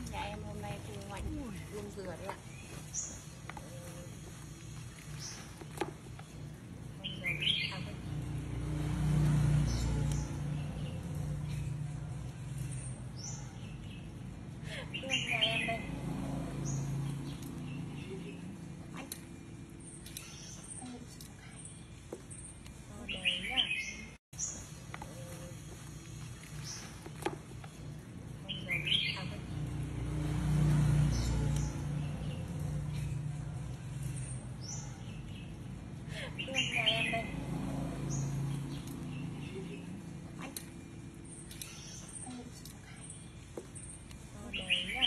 Nhà em hôm nay thu hoạch luôn dừa đấy ạ. Nhà em đây. Đầy nhá. Nhà em đây. Đầy nhá.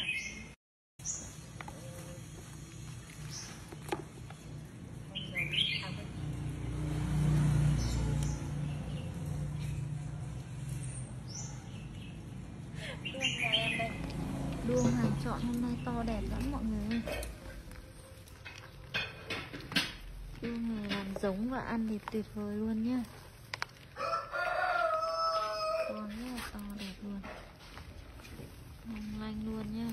Nhà em đây. Đuông hàng chọn hôm nay to đẹp lắm mọi người ơi. Đuông này làm giống và ăn thì tuyệt vời luôn nhá. Con rất là to đẹp luôn, mong lanh luôn nhá.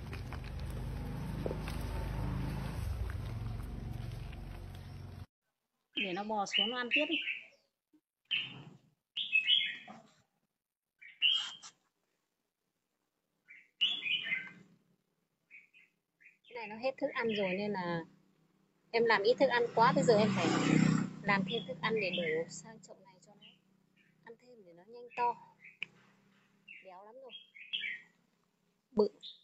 Để nó bò xuống nó ăn tiếp đi. Cái này nó hết thức ăn rồi nên là em làm ít thức ăn quá, bây giờ em phải làm thêm thức ăn để đổ sang chậu này cho nó ăn thêm để nó nhanh to, béo lắm rồi, bự.